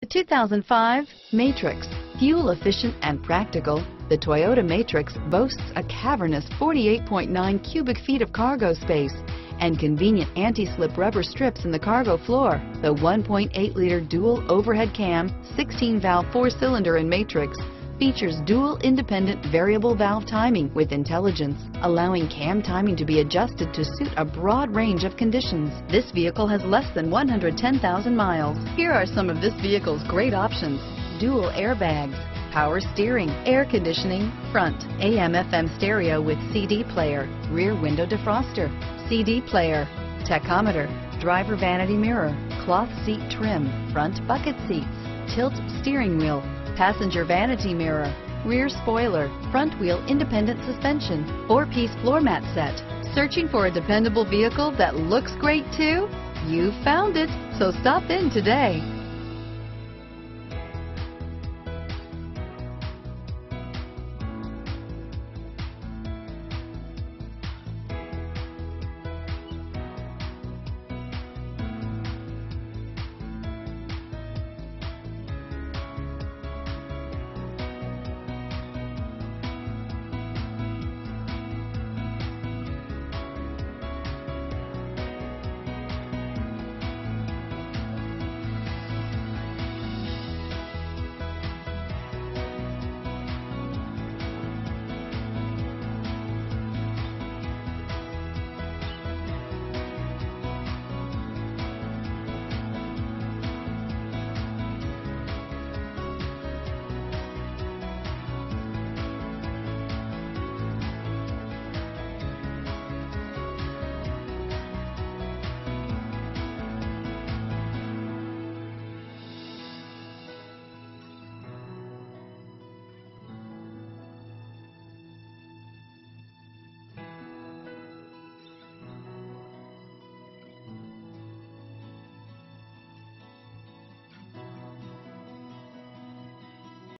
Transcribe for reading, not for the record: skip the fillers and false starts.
The 2005 Matrix. Fuel efficient and practical, the Toyota Matrix boasts a cavernous 48.9 cubic feet of cargo space and convenient anti-slip rubber strips in the cargo floor. The 1.8-liter dual overhead cam, 16-valve four-cylinder in Matrix features dual independent variable valve timing with intelligence, allowing cam timing to be adjusted to suit a broad range of conditions. This vehicle has less than 110,000 miles. Here are some of this vehicle's great options: dual airbags, power steering, air conditioning, front, AM/FM stereo with CD player, rear window defroster, CD player, tachometer, driver vanity mirror, cloth seat trim, front bucket seats, tilt steering wheel, passenger vanity mirror, rear spoiler, front wheel independent suspension, 4-piece floor mat set. Searching for a dependable vehicle that looks great too? You found it, so stop in today.